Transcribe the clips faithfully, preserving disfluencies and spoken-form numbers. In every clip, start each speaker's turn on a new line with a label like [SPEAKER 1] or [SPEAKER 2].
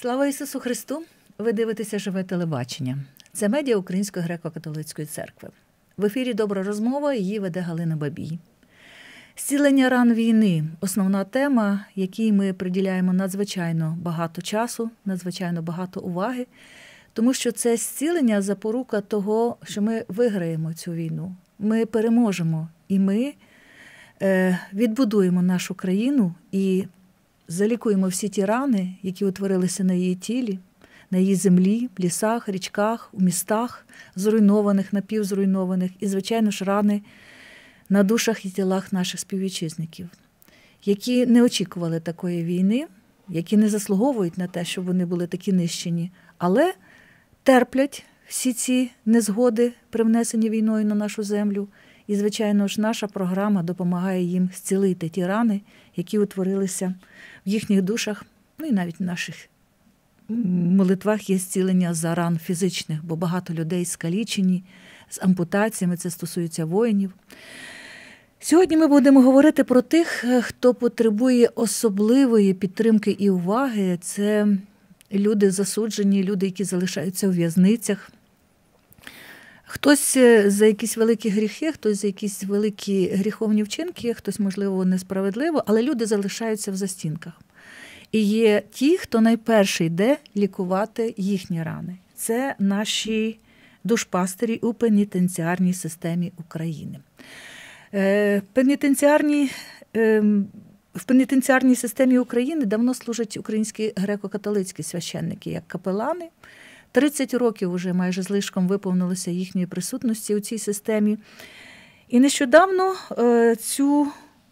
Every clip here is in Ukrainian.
[SPEAKER 1] Слава Ісусу Христу! Ви дивитеся «Живе телебачення». Це медіа Української греко-католицької церкви. В ефірі «Добра розмова», її веде Галина Бабій. Зцілення ран війни – основна тема, якій ми приділяємо надзвичайно багато часу, надзвичайно багато уваги, тому що це зцілення – запорука того, що ми виграємо цю війну. Ми переможемо і ми е, відбудуємо нашу країну і залікуємо всі ті рани, які утворилися на її тілі, на її землі, в лісах, річках, у містах, зруйнованих, напівзруйнованих, і, звичайно ж, рани на душах і тілах наших співвітчизників, які не очікували такої війни, які не заслуговують на те, щоб вони були такі нищені, але терплять всі ці незгоди, привнесені війною на нашу землю. І, звичайно ж, наша програма допомагає їм зцілити ті рани, які утворилися в їхніх душах, ну і навіть в наших молитвах є зцілення за ран фізичних, бо багато людей скалічені, з ампутаціями, це стосується воїнів. Сьогодні ми будемо говорити про тих, хто потребує особливої підтримки і уваги. Це люди засуджені, люди, які залишаються у в'язницях. Хтось за якісь великі гріхи, хтось за якісь великі гріховні вчинки, хтось, можливо, несправедливо, але люди залишаються в застінках. І є ті, хто найперше йде лікувати їхні рани. Це наші душпастері у пенітенціарній системі України. Пенітенціарні, в пенітенціарній системі України давно служать українські греко-католицькі священники, як капелани. тридцять років вже майже злишком виповнилося їхньої присутності у цій системі. І нещодавно цю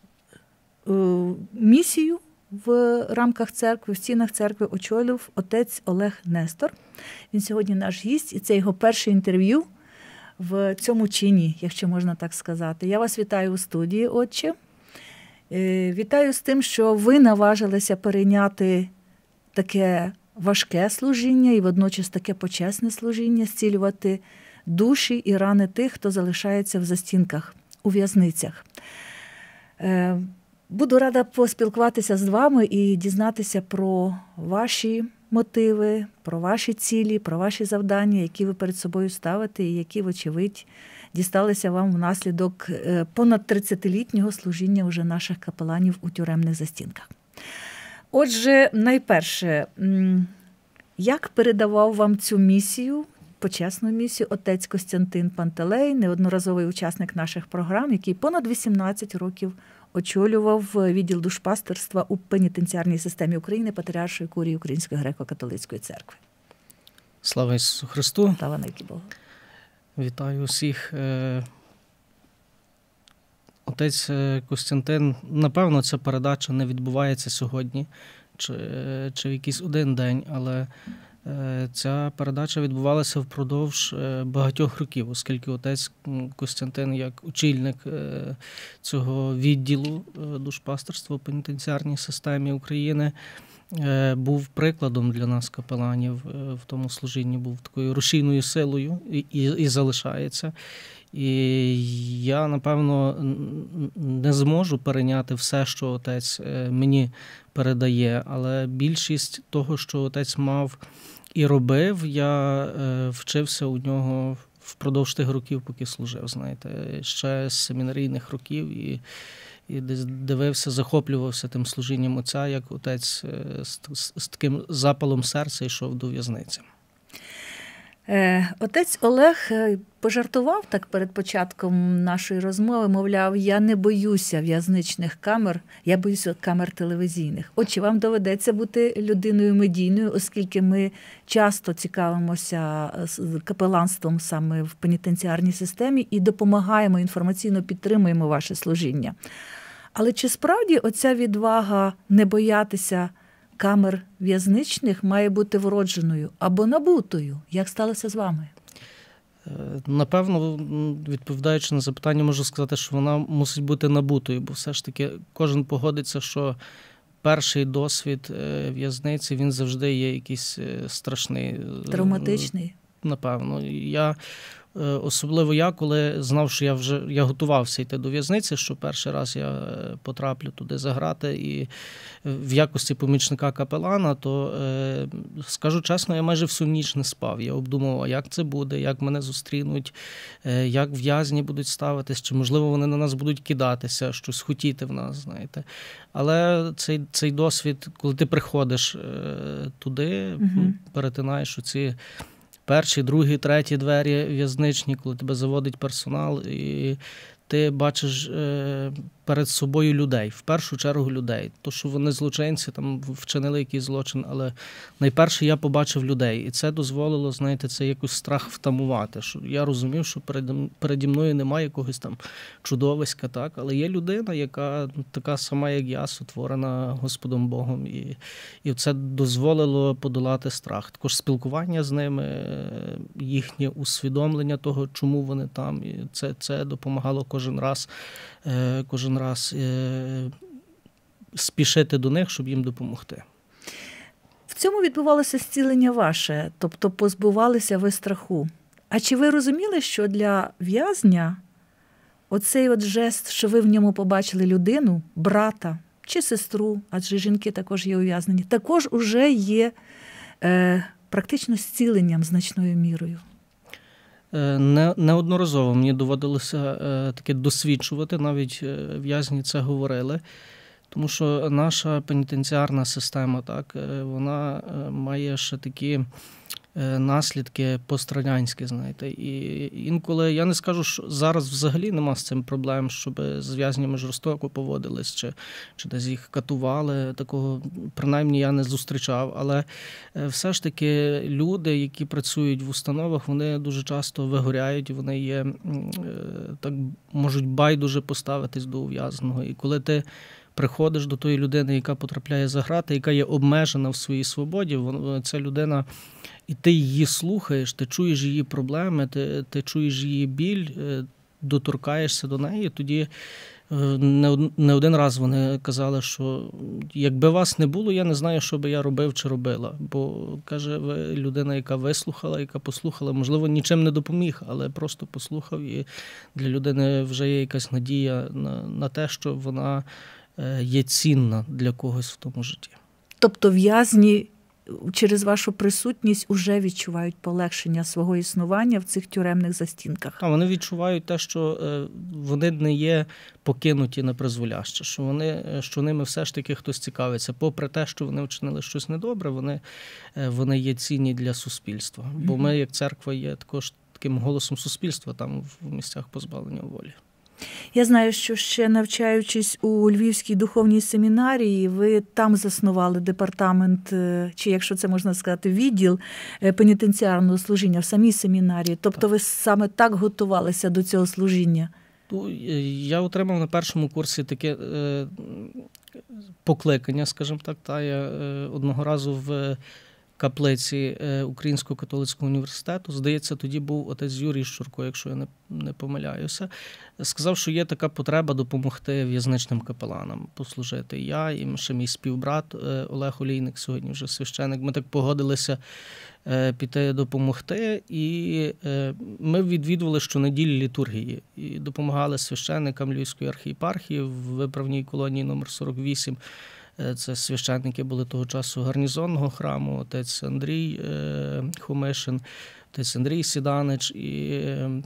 [SPEAKER 1] місію в рамках церкви, в стінах церкви очолив отець Олег Нестор. Він сьогодні наш гість, і це його перше інтерв'ю в цьому чині, якщо можна так сказати. Я вас вітаю у студії, отче. Вітаю з тим, що ви наважилися перейняти таке важке служіння і водночас таке почесне служіння, зцілювати душі і рани тих, хто залишається в застінках, у в'язницях. Буду рада поспілкуватися з вами і дізнатися про ваші мотиви, про ваші цілі, про ваші завдання, які ви перед собою ставите і які, вочевидь, дісталися вам внаслідок понад тридцятилітнього служіння уже наших капеланів у тюремних застінках. Отже, найперше, як передавав вам цю місію, почесну місію, отець Костянтин Пантелей, неодноразовий учасник наших програм, який понад вісімнадцять років очолював відділ душпастерства у пенітенціарній системі України Патріаршої курії Української греко-католицької церкви.
[SPEAKER 2] Слава Ісусу Христу!
[SPEAKER 1] Слава навіки Богу!
[SPEAKER 2] Вітаю всіх. Отець Костянтин, напевно, ця передача не відбувається сьогодні чи, чи в якийсь один день, але ця передача відбувалася впродовж багатьох років, оскільки отець Костянтин, як очільник цього відділу душпастерства в пенітенціарній системі України, був прикладом для нас, капеланів, в тому служінні, був такою рушійною силою і, і, і залишається. І я, напевно, не зможу перейняти все, що отець мені передає, але більшість того, що отець мав і робив, я вчився у нього впродовж тих років, поки служив, знаєте, ще з семінарійних років, і, і десь дивився, захоплювався тим служінням отця, як отець з, з, з таким запалом серця йшов до в'язниці.
[SPEAKER 1] Отець Олег пожартував так перед початком нашої розмови, мовляв, я не боюся в'язничних камер, я боюся камер телевізійних. Отже, вам доведеться бути людиною медійною, оскільки ми часто цікавимося капеланством саме в пенітенціарній системі і допомагаємо, інформаційно підтримуємо ваше служіння. Але чи справді оця відвага не боятися камер в'язничних має бути вродженою або набутою? Як сталося з вами?
[SPEAKER 2] Напевно, відповідаючи на запитання, можу сказати, що вона мусить бути набутою, бо все ж таки кожен погодиться, що перший досвід в'язниці, він завжди є якийсь страшний.
[SPEAKER 1] Травматичний?
[SPEAKER 2] Напевно. Я Особливо я, коли знав, що я вже я готувався йти до в'язниці, що перший раз я потраплю туди за грати і в якості помічника капелана, то, скажу чесно, я майже всю ніч не спав. Я обдумував, як це буде, як мене зустрінуть, як в'язні будуть ставитись, чи, можливо, вони на нас будуть кидатися, щось хотіти в нас, знаєте. Але цей, цей досвід, коли ти приходиш туди, угу. перетинаєш оці перші, другі, треті двері в'язничні, коли тебе заводить персонал, і ти бачиш перед собою людей, в першу чергу людей. То, що вони злочинці, там вчинили якийсь злочин, але найперше я побачив людей. І це дозволило, знаєте, це якось страх втамувати. Що я розумів, що переді мною немає якогось там чудовиська, так, але є людина, яка така сама, як я, сотворена Господом Богом. І, і це дозволило подолати страх. Також спілкування з ними, їхнє усвідомлення того, чому вони там. І це, це допомагало кожен раз, кожен раз спішити до них, щоб їм допомогти.
[SPEAKER 1] В цьому відбувалося зцілення ваше, тобто позбувалися ви страху. А чи ви розуміли, що для в'язня оцей от жест, що ви в ньому побачили людину, брата чи сестру, адже жінки також є ув'язнені, також уже є е, практично зціленням значною мірою?
[SPEAKER 2] Не, неодноразово мені доводилося е, таке досвідчувати, навіть в'язні це говорили, тому що наша пенітенціарна система, так, вона має ще такі наслідки пострадянські, знаєте. І інколи, я не скажу, що зараз взагалі нема з цим проблем, щоб з в'язнями жорстоко поводились, чи, чи десь їх катували, такого принаймні я не зустрічав, але все ж таки люди, які працюють в установах, вони дуже часто вигоряють, вони є, так можуть байдуже поставитись до ув'язненого. І коли ти приходиш до тої людини, яка потрапляє за грати, яка є обмежена в своїй свободі, ця людина, і ти її слухаєш, ти чуєш її проблеми, ти, ти чуєш її біль, доторкаєшся до неї, тоді не один раз вони казали, що якби вас не було, я не знаю, що би я робив чи робила. Бо, каже, ви людина, яка вислухала, яка послухала, можливо, нічим не допоміг, але просто послухав, і для людини вже є якась надія на, на те, що вона є цінна для когось в тому житті.
[SPEAKER 1] Тобто в'язні через вашу присутність уже відчувають полегшення свого існування в цих тюремних застінках?
[SPEAKER 2] А вони відчувають те, що вони не є покинуті на призволяще, що вони, що ними все ж таки хтось цікавиться. Попри те, що вони вчинили щось недобре, вони, вони є цінні для суспільства. Бо ми, як церква, є також таким голосом суспільства там в місцях позбавлення волі.
[SPEAKER 1] Я знаю, що ще навчаючись у Львівській духовній семінарії, ви там заснували департамент, чи, якщо це можна сказати, відділ пенітенціарного служіння в самій семінарії. Тобто ви саме так готувалися до цього служіння?
[SPEAKER 2] Я отримав на першому курсі таке покликання, скажімо так. Та я одного разу в каплиці Українського католицького університету, здається, тоді був отець Юрій Щурко, якщо я не, не помиляюся, сказав, що є така потреба допомогти в'язничним капеланам послужити. Я і ще мій співбрат Олег Олійник, сьогодні вже священик, ми так погодилися піти допомогти, і ми відвідували щонеділі літургії і допомагали священикам Львівської архієпархії в виправній колонії номер сорок вісім. Це священники були того часу гарнізонного храму, отець Андрій Хомишин, отець Андрій Сіданич. І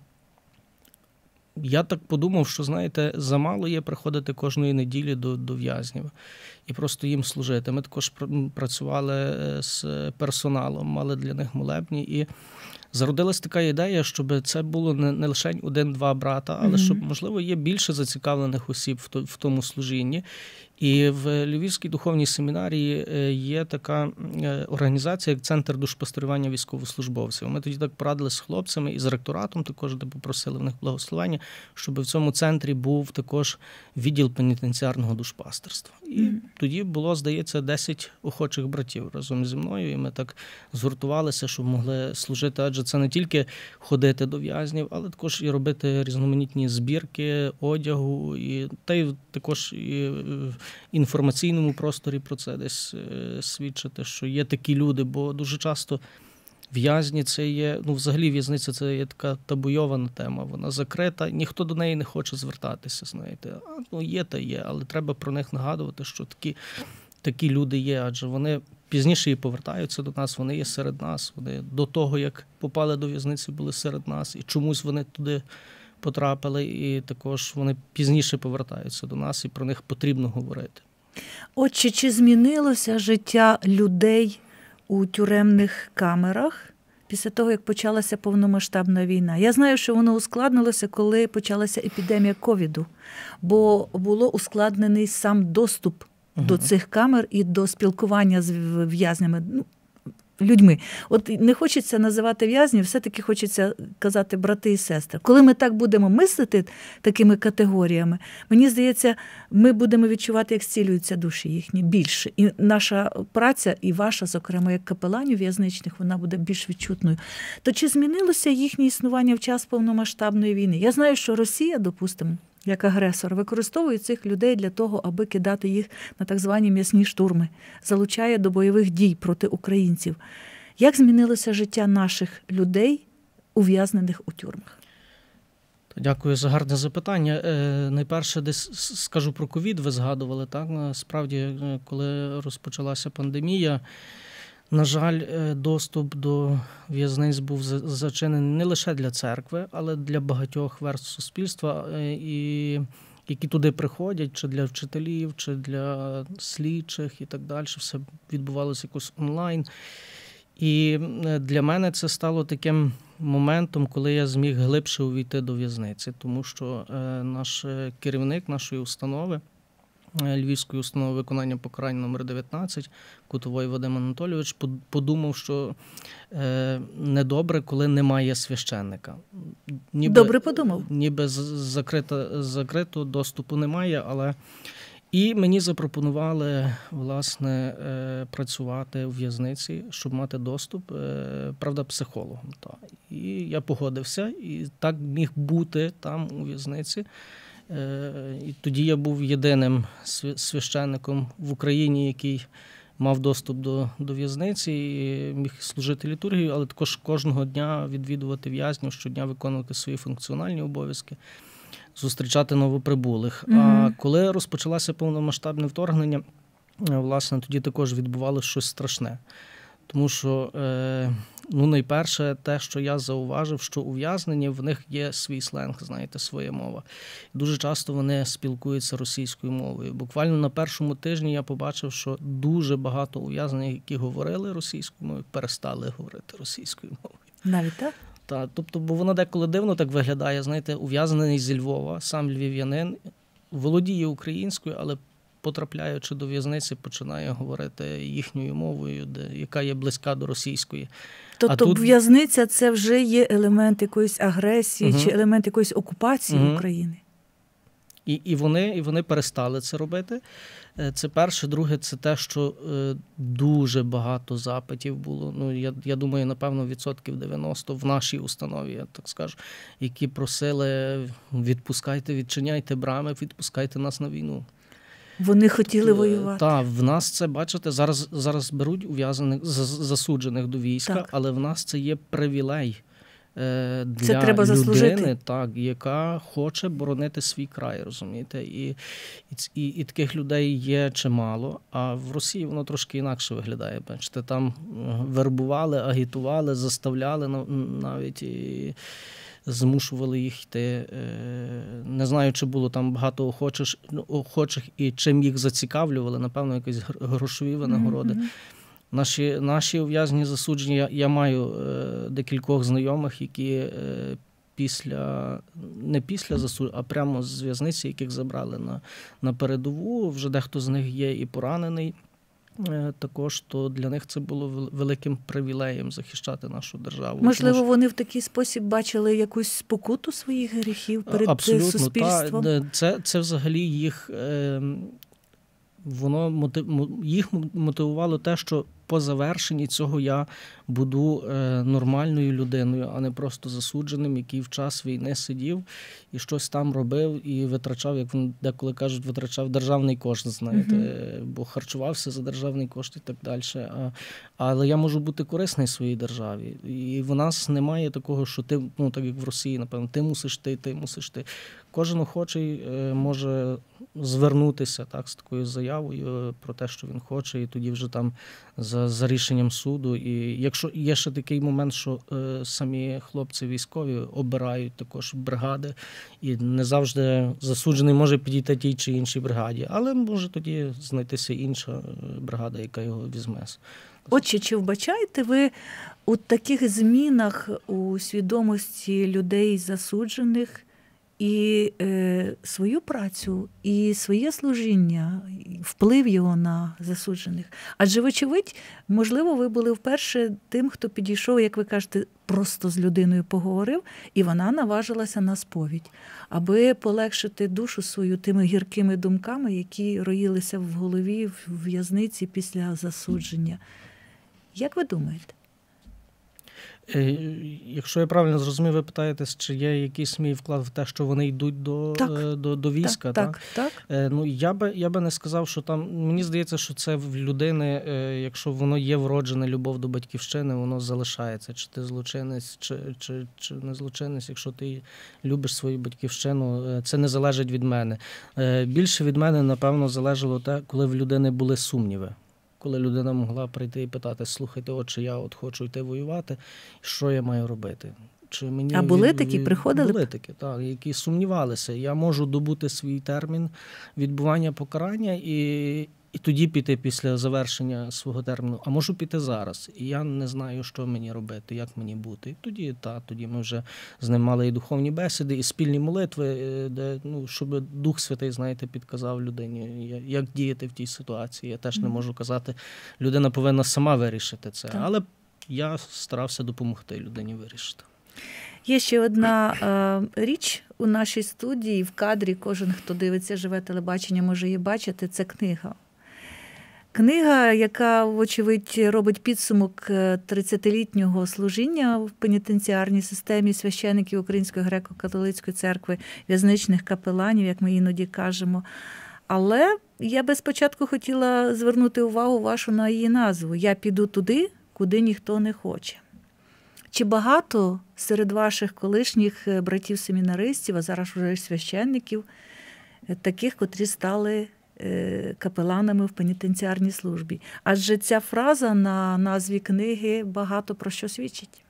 [SPEAKER 2] я так подумав, що, знаєте, замало є приходити кожної неділі до, до в'язнів і просто їм служити. Ми також працювали з персоналом, мали для них молебні, і зародилась така ідея, щоб це було не, не лише один-два брата, але mm-hmm. щоб, можливо, є більше зацікавлених осіб в, то, в тому служінні. І в Львівській духовній семінарії є така організація, як Центр душпасторювання військовослужбовців. Ми тоді так порадили з хлопцями і з ректоратом також, де попросили в них благословення, щоб в цьому центрі був також відділ пенітенціарного душпастерства. І mm-hmm. тоді було, здається, десять охочих братів разом зі мною, і ми так згуртувалися, щоб могли служити, адже це не тільки ходити до в'язнів, але також і робити різноманітні збірки одягу, і та й також і в інформаційному просторі про це десь свідчити, що є такі люди, бо дуже часто В'язні це є, ну взагалі в'язниця це є така табуйована тема, вона закрита, ніхто до неї не хоче звертатися, знаєте. А, ну є та є, але треба про них нагадувати, що такі, такі люди є, адже вони пізніше і повертаються до нас, вони є серед нас, вони до того, як попали до в'язниці, були серед нас, і чомусь вони туди потрапили, і також вони пізніше повертаються до нас, і про них потрібно говорити.
[SPEAKER 1] Отже, чи змінилося життя людей у тюремних камерах після того, як почалася повномасштабна війна? Я знаю, що воно ускладнилося, коли почалася епідемія ковіду, бо було ускладнений сам доступ угу. до цих камер і до спілкування з в'язнями, ну, людьми. От не хочеться називати в'язнів, все-таки хочеться казати брати і сестри. Коли ми так будемо мислити такими категоріями, мені здається, ми будемо відчувати, як зцілюються душі їхні більше. І наша праця, і ваша, зокрема, як капеланів в'язничних, вона буде більш відчутною. То чи змінилося їхнє існування в час повномасштабної війни? Я знаю, що Росія, допустимо, як агресор, використовує цих людей для того, аби кидати їх на так звані м'ясні штурми, залучає до бойових дій проти українців. Як змінилося життя наших людей, ув'язнених у тюрмах?
[SPEAKER 2] Дякую за гарне запитання. Найперше, десь скажу про ковід, ви згадували, так? Справді, коли розпочалася пандемія, на жаль, доступ до в'язниць був зачинений не лише для церкви, але для багатьох верств суспільства, і, які туди приходять, чи для вчителів, чи для слідчих і так далі. Все відбувалося якось онлайн. І для мене це стало таким моментом, коли я зміг глибше увійти до в'язниці, тому що наш керівник нашої установи, Львівської установи виконання покарань номер дев'ятнадцять, Кутовой Вадим Анатолійович, подумав, що е, недобре, коли немає священника. Ніби,
[SPEAKER 1] Добре подумав.
[SPEAKER 2] Ніби закрито, закрито доступу немає, але і мені запропонували, власне, е, працювати у в'язниці, щоб мати доступ, е, правда, психологом. Та. І я погодився, і так міг бути там у в'язниці. І тоді я був єдиним священником в Україні, який мав доступ до, до в'язниці і міг служити літургію, але також кожного дня відвідувати в'язнів, щодня виконувати свої функціональні обов'язки, зустрічати новоприбулих. Mm-hmm. А коли розпочалося повномасштабне вторгнення, власне, тоді також відбувалося щось страшне. Тому що, ну, найперше, те, що я зауважив, що ув'язнені, в них є свій сленг, знаєте, своя мова. Дуже часто вони спілкуються російською мовою. Буквально на першому тижні я побачив, що дуже багато ув'язнених, які говорили російською мовою, перестали говорити російською мовою.
[SPEAKER 1] Навіть так?
[SPEAKER 2] Так, тобто, бо воно деколи дивно так виглядає, знаєте, ув'язнений зі Львова, сам львів'янин, володіє українською, але потрапляючи до в'язниці, починає говорити їхньою мовою, де, яка є близька до російської.
[SPEAKER 1] Тобто тут... в'язниця – це вже є елемент якоїсь агресії, угу. чи елемент якоїсь окупації угу. України?
[SPEAKER 2] І, і, вони, і вони перестали це робити. Це перше. Друге, це те, що дуже багато запитів було. Ну, я, я думаю, напевно, відсотків дев'яносто в нашій установі, я так скажу, які просили: відпускайте, відчиняйте брами, відпускайте нас на війну.
[SPEAKER 1] Вони хотіли воювати.
[SPEAKER 2] Так, в нас це, бачите, зараз, зараз беруть ув'язнених, засуджених до війська, так. але в нас це є привілей е, для
[SPEAKER 1] це треба
[SPEAKER 2] людини,
[SPEAKER 1] заслужити.
[SPEAKER 2] Так, яка хоче боронити свій край, розумієте? І, і, і таких людей є чимало, а в Росії воно трошки інакше виглядає. Бачите, там вербували, агітували, заставляли навіть і змушували їх йти. Не знаю, чи було там багато охочих, охочих і чим їх зацікавлювали, напевно, якісь грошові винагороди. Mm-hmm. Наші, наші ув'язнені засуджені, я, я маю декількох знайомих, які після, не після засудження, а прямо з в'язниці, яких забрали на, на передову, вже дехто з них є і поранений. Також, то для них це було великим привілеєм захищати нашу державу.
[SPEAKER 1] Можливо, тому, вони в такий спосіб бачили якусь спокуту своїх гріхів перед
[SPEAKER 2] абсолютно,
[SPEAKER 1] суспільством?
[SPEAKER 2] Та, це, це взагалі їх, воно їх мотивувало те, що по завершенні цього я буду нормальною людиною, а не просто засудженим, який в час війни сидів і щось там робив і витрачав, як він деколи кажуть, витрачав державний кошт, знаєте, mm-hmm. бо харчувався за державний кошт і так далі. А, але я можу бути корисний своїй державі. І в нас немає такого, що ти, ну так як в Росії, напевно, ти мусиш ти, ти мусиш ти. Кожен охочий може звернутися так, з такою заявою про те, що він хоче, і тоді вже там за, за рішенням суду. І якщо є ще такий момент, що е, самі хлопці військові обирають також бригади, і не завжди засуджений може підійти тій чи іншій бригаді, але може тоді знайтися інша бригада, яка його візьме.
[SPEAKER 1] Отже, чи вбачаєте ви у таких змінах у свідомості людей засуджених і е, свою працю, і своє служіння, вплив його на засуджених? Адже, вочевидь, можливо, ви були вперше тим, хто підійшов, як ви кажете, просто з людиною поговорив, і вона наважилася на сповідь, аби полегшити душу свою тими гіркими думками, які роїлися в голові, в в'язниці після засудження. Як ви думаєте?
[SPEAKER 2] Якщо я правильно зрозумів, ви питаєте, чи є якийсь мій вклад в те, що вони йдуть до,
[SPEAKER 1] так,
[SPEAKER 2] до, до війська?
[SPEAKER 1] Так, так, так.
[SPEAKER 2] Ну, я би, я би не сказав, що там, мені здається, що це в людини, якщо воно є вроджене любов до батьківщини, воно залишається. Чи ти злочинець, чи, чи, чи не злочинець, якщо ти любиш свою батьківщину, це не залежить від мене. Більше від мене, напевно, залежало те, коли в людини були сумніви. Коли людина могла прийти і питати, слухайте, отче, я от хочу йти воювати, що я маю робити? Чи мені
[SPEAKER 1] а були
[SPEAKER 2] від...
[SPEAKER 1] такі, приходили?
[SPEAKER 2] Були такі, так, які сумнівалися. Я можу добути свій термін відбування покарання і, і тоді піти після завершення свого терміну, а можу піти зараз. І я не знаю, що мені робити, як мені бути. І тоді, та, тоді ми вже з ним мали і духовні бесіди, і спільні молитви, де, ну, щоб Дух Святий, знаєте, підказав людині, як діяти в тій ситуації. Я теж не можу казати, людина повинна сама вирішити це. Так. Але я старався допомогти людині вирішити.
[SPEAKER 1] Є ще одна е, річ у нашій студії, в кадрі, кожен, хто дивиться живе телебачення, може її бачити, це книга. Книга, яка, вочевидь, робить підсумок тридцятилітнього служіння в пенітенціарній системі священиків Української греко-католицької церкви, в'язничних капеланів, як ми іноді кажемо. Але я би спочатку хотіла звернути увагу вашу на її назву «Я піду туди, куди ніхто не хоче». Чи багато серед ваших колишніх братів-семінаристів, а зараз вже священників, таких, котрі стали капеланами в пенітенціарній службі? Адже ця фраза на назві книги багато про що свідчить.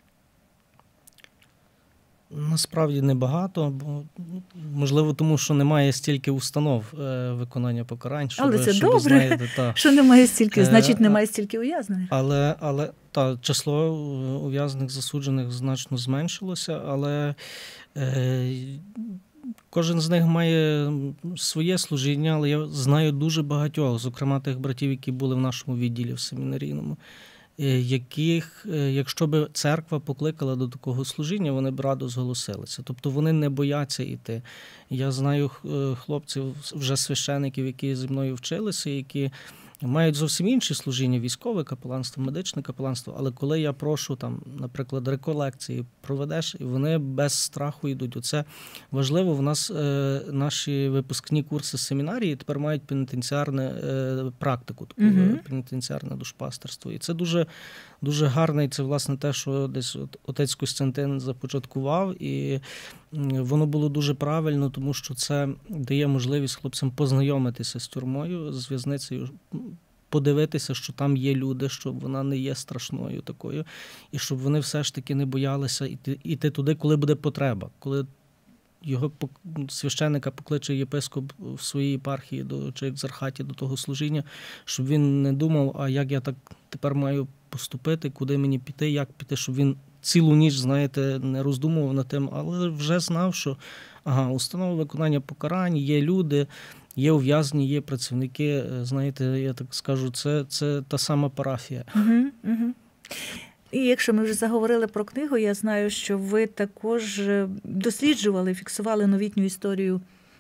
[SPEAKER 2] Насправді небагато, бо, можливо, тому що немає стільки установ виконання покарань. Щоб,
[SPEAKER 1] але це
[SPEAKER 2] щоб,
[SPEAKER 1] добре,
[SPEAKER 2] знаєте, та,
[SPEAKER 1] що немає стільки, значить немає стільки ув'язнених.
[SPEAKER 2] Але, але та, число ув'язнених засуджених значно зменшилося, але е, кожен з них має своє служіння, але я знаю дуже багатьох, зокрема тих братів, які були в нашому відділі в семінарійному, яких, якщо б церква покликала до такого служіння, вони б радо зголосилися. Тобто вони не бояться йти. Я знаю хлопців, вже священиків, які зі мною вчилися, які мають зовсім інші служіння, військове капеланство, медичне капеланство, але коли я прошу, там, наприклад, реколекції проведеш, і вони без страху йдуть. Оце важливо. В нас е, наші випускні курси семінарії тепер мають пенітенціарне е, практику, таку, uh-huh. пенітенціарне душпастерство. І це дуже, дуже гарне, і це, власне, те, що десь от, отець Костянтин започаткував, і воно було дуже правильно, тому що це дає можливість хлопцям познайомитися з тюрмою, з в'язницею, подивитися, що там є люди, що вона не є страшною такою, і щоб вони все ж таки не боялися йти, йти туди, коли буде потреба, коли його священника покличе єпископ в своїй єпархії до, чи екзархаті до того служіння, щоб він не думав, а як я так тепер маю поступити, куди мені піти, як піти, щоб він цілу ніч, знаєте, не роздумував над тим, але вже знав, що ага, установа виконання покарань, є люди, є ув'язнені, є працівники, знаєте, я так скажу, це, це та сама парафія.
[SPEAKER 1] Угу, угу. І якщо ми вже заговорили про книгу, я знаю, що ви також досліджували, фіксували новітню історію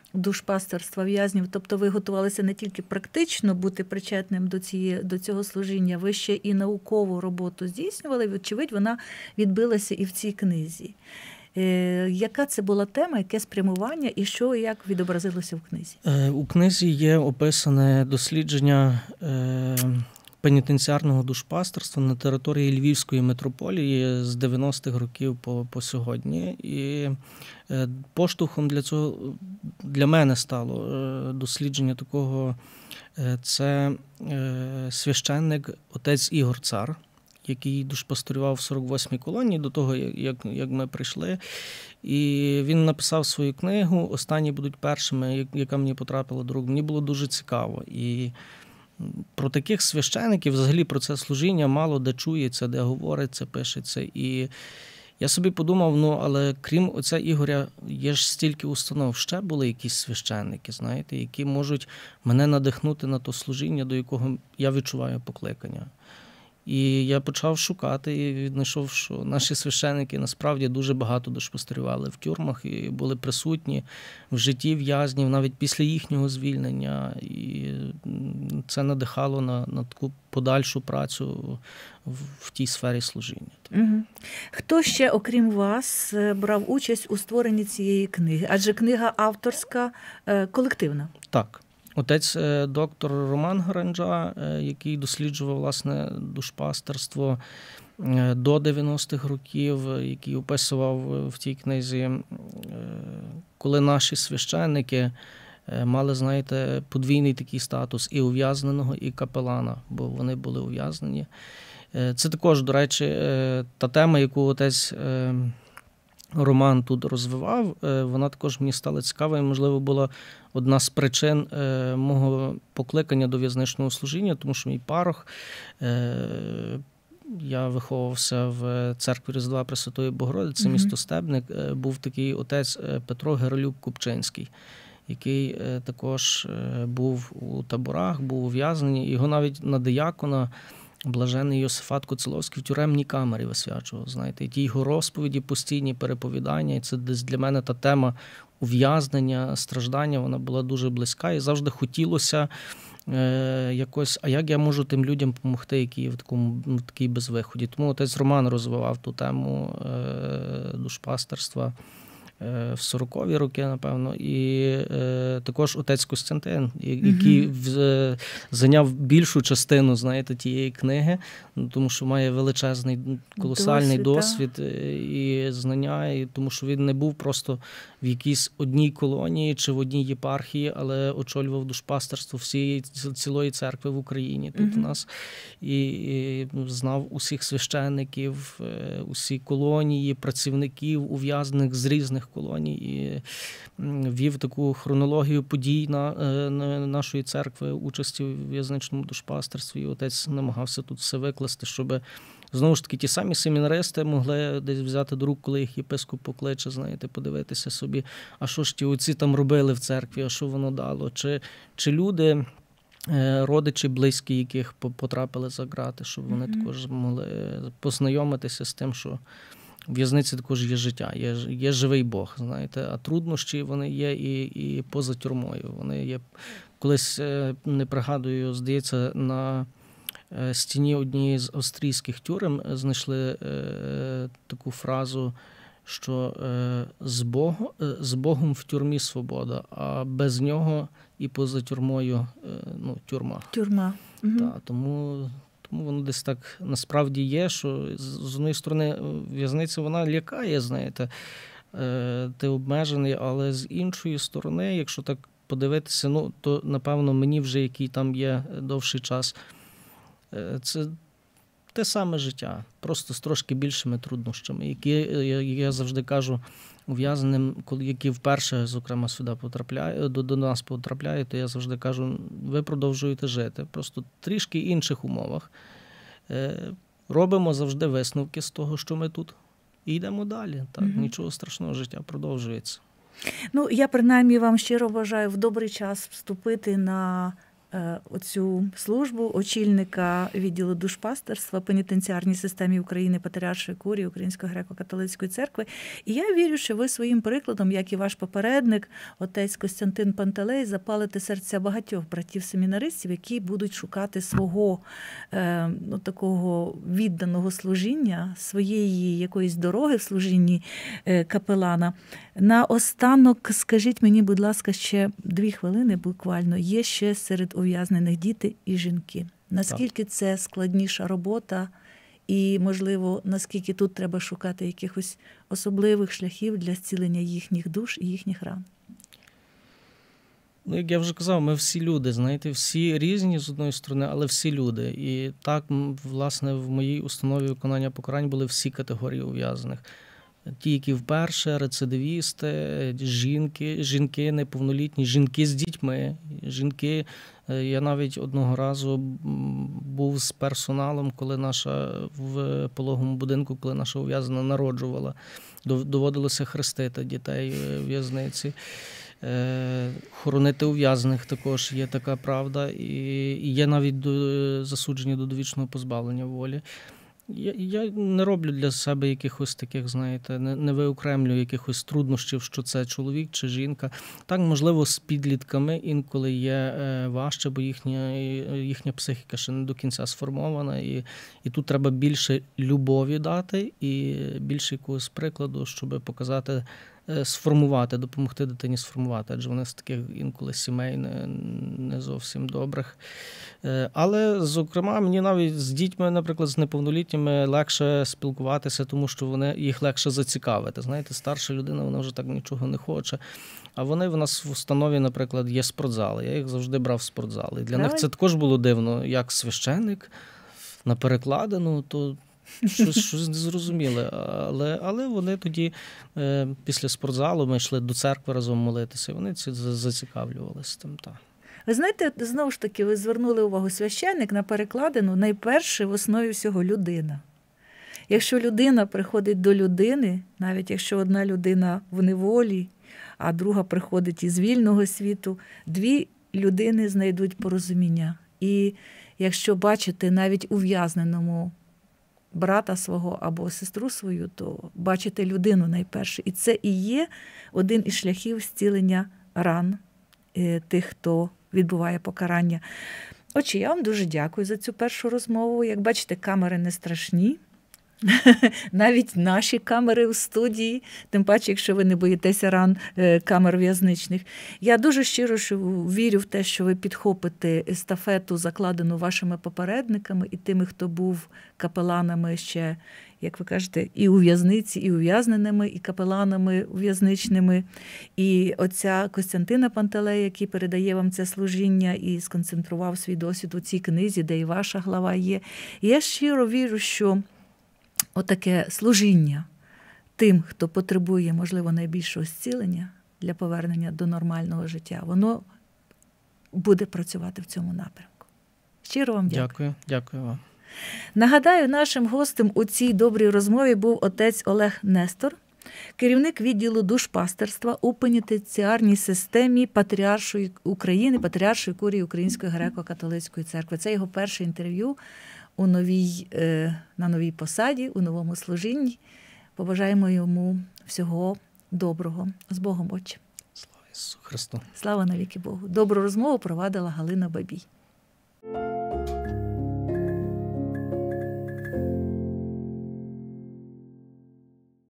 [SPEAKER 1] душпастерства в'язнів. Тобто ви готувалися не тільки практично бути причетним до цієї, до цього служіння, ви ще і наукову роботу здійснювали, вочевидь, вона відбилася і в цій книзі. Е, яка це була тема, яке спрямування і що і як відобразилося в книзі?
[SPEAKER 2] Е, у книзі є описане дослідження е, пенітенціарного душпастерства на території Львівської митрополії з дев'яностих років по, по сьогодні. І е, поштовхом для цього для мене стало е, дослідження такого. Е, це е, священник отець Ігор Цар, який душпасторював в сорок восьмій колонії до того, як, як ми прийшли. І він написав свою книгу «Останні будуть першими», яка мені потрапила до рук. Мені було дуже цікаво. І про таких священиків, взагалі про це служіння мало де чується, де говориться, пишеться. І я собі подумав, ну, але крім оця Ігоря, є ж стільки установ, ще були якісь священники, знаєте, які можуть мене надихнути на то служіння, до якого я відчуваю покликання. І я почав шукати і віднайшов, що наші священники насправді дуже багато душпасторювали в тюрмах і були присутні в житті в'язнів навіть після їхнього звільнення. І це надихало на, на таку подальшу працю в, в тій сфері служіння.
[SPEAKER 1] Угу. Хто ще, окрім вас, брав участь у створенні цієї книги? Адже книга авторська, колективна.
[SPEAKER 2] Так. Отець доктор Роман Гаранджа, який досліджував, власне, душпастерство до дев'яностих років, який описував в тій книзі, коли наші священники мали, знаєте, подвійний такий статус і ув'язненого, і капелана, бо вони були ув'язнені. Це також, до речі, та тема, яку отець Роман тут розвивав, вона також мені стала цікавою, можливо, була одна з причин мого покликання до в'язничного служіння, тому що мій парох, я виховувався в церкві Різдва Пресвятої Богородиці, mm-hmm. місто Стебник, був такий отець Петро Геролюб-Купчинський, який також був у таборах, був ув'язнений, його навіть на диякона блажений Йосифат Коцеловський в тюремній камері висвячував, знаєте, і ті його розповіді, постійні переповідання, і це десь для мене та тема ув'язнення, страждання, вона була дуже близька, і завжди хотілося е, якось, а як я можу тим людям допомогти, які в такому, в такій безвиході. Тому отець Роман розвивав ту тему е, душпастерства в сорокові роки, напевно, і е, також отець Костянтин, який mm-hmm. зайняв більшу частину, знаєте, тієї книги, тому що має величезний, колосальний досвід, досвід і знання, і тому що він не був просто в якійсь одній колонії чи в одній єпархії, але очолював душпастерство всієї цілої церкви в Україні тут mm-hmm. у нас, і, і знав усіх священників, усі колонії, працівників, ув'язнених з різних колоній, і вів таку хронологію подій на, на нашої церкви, участі в в'язничному душпастерстві. І отець намагався тут все викласти, щоб знову ж таки ті самі семінаристи могли десь взяти до рук, коли їх єпископ покличе, знаєте, подивитися собі, а що ж ті отці там робили в церкві, а що воно дало, чи, чи люди, родичі близькі, яких потрапили за ґрати, щоб вони mm-hmm. також могли познайомитися з тим, що в в'язниці також є життя, є, є живий Бог, знаєте, а труднощі вони є і, і поза тюрмою. Вони є, колись, не пригадую, здається, на стіні однієї з австрійських тюрем знайшли е, таку фразу, що е, з, Богом, е, з Богом в тюрмі свобода, а без нього і поза тюрмою е, ну, тюрма.
[SPEAKER 1] Тюрма. Угу.
[SPEAKER 2] Так, тому... Тому воно десь так насправді є, що з однієї сторони в'язниця вона лякає, знаєте, ти обмежений, але з іншої сторони, якщо так подивитися, ну, то, напевно, мені вже, який там є довший час, це те саме життя, просто з трошки більшими труднощами, які, я завжди кажу, ув'язненим, які вперше, зокрема, сюди потрапляють, до, до нас потрапляють, то я завжди кажу, ви продовжуєте жити, просто трішки інших умовах. Робимо завжди висновки з того, що ми тут, і йдемо далі. Так, mm-hmm. Нічого страшного, життя продовжується.
[SPEAKER 1] Ну, я, принаймні, вам щиро бажаю в добрий час вступити на оцю службу очільника відділу душпастерства пенітенціарній системі України Патріаршої курії Української греко-католицької церкви. І я вірю, що ви своїм прикладом, як і ваш попередник, отець Костянтин Пантелей, запалите серця багатьох братів-семінаристів, які будуть шукати свого ну, такого відданого служіння, своєї якоїсь дороги в служінні капелана. Наостанок, скажіть мені, будь ласка, ще дві хвилини буквально, є ще серед ув'язнених діти і жінки. Наскільки так. Це складніша робота і, можливо, наскільки тут треба шукати якихось особливих шляхів для зцілення їхніх душ і їхніх ран?
[SPEAKER 2] Ну, як я вже казав, ми всі люди, знаєте, всі різні з одної сторони, але всі люди. І так, власне, в моїй установі виконання покарань були всі категорії ув'язнених. Ті, які вперше, рецидивісти, жінки, жінки неповнолітні, жінки з дітьми, жінки. Я навіть одного разу був з персоналом, коли наша в пологовому будинку, коли наша ув'язнена народжувала. Доводилося хрестити дітей в в'язниці. Хоронити ув'язнених також є така правда. І є навіть засуджені до довічного позбавлення волі. Я, я не роблю для себе якихось таких, знаєте, не, не виокремлюю якихось труднощів, що це чоловік чи жінка. Так, можливо, з підлітками інколи є важче, бо їхня, їхня психіка ще не до кінця сформована. І, і тут треба більше любові дати і більше якогось прикладу, щоб показати, сформувати, допомогти дитині сформувати, адже вони з таких інколи сімей не, не зовсім добрих. Але, зокрема, мені навіть з дітьми, наприклад, з неповнолітніми легше спілкуватися, тому що вони, їх легше зацікавити. Знаєте, старша людина, вона вже так нічого не хоче. А вони в нас в установі, наприклад, є спортзали. Я їх завжди брав в спортзали. І для них це також було дивно, як священник на перекладину, то щось, щось незрозуміле. Але, але вони тоді е, після спортзалу ми йшли до церкви разом молитися, і вони ці зацікавлювалися тим. Так.
[SPEAKER 1] Ви знаєте, знову ж таки, ви звернули увагу, священник на перекладину найперше в основі всього людина. Якщо людина приходить до людини, навіть якщо одна людина в неволі, а друга приходить із вільного світу, дві людини знайдуть порозуміння. І якщо бачите навіть ув'язненому брата свого або сестру свою, то бачите людину найперше. І це і є один із шляхів зцілення ран тих, хто відбуває покарання. Отже, я вам дуже дякую за цю першу розмову. Як бачите, камери не страшні. Навіть наші камери у студії, тим паче, якщо ви не боїтеся ран камер в'язничних. Я дуже щиро вірю в те, що ви підхопите естафету, закладену вашими попередниками і тими, хто був капеланами ще, як ви кажете, і у в'язниці, і ув'язненими, і капеланами в'язничними. І отця Костянтина Пантелея, який передає вам це служіння і сконцентрував свій досвід у цій книзі, де і ваша глава є. І я щиро вірю, що отаке служіння тим, хто потребує, можливо, найбільшого зцілення для повернення до нормального життя, воно буде працювати в цьому напрямку. Щиро вам дякую.
[SPEAKER 2] Дякую, дякую вам.
[SPEAKER 1] Нагадаю, нашим гостем у цій добрій розмові був отець Олег Нестор, керівник відділу душпастерства у пенітенціарній системі Патріаршої України, Патріаршої курії Української греко-католицької церкви. Це його перше інтерв'ю у новій, на новій посаді, у новому служінні. Побажаємо йому всього доброго. З Богом, Отче.
[SPEAKER 2] Слава Ісусу Христу.
[SPEAKER 1] Слава навіки Богу. Добру розмову провадила Галина Бабій.